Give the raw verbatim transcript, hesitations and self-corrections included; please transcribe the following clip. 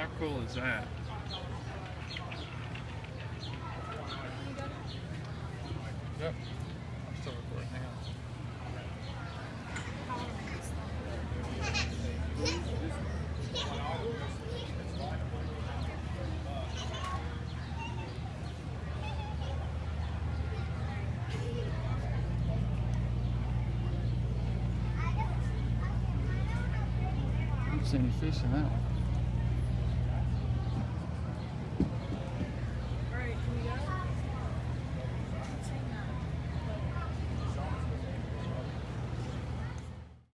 How cool is that? Yep. I'm still recording. Hang on. I don't see any fish in that one.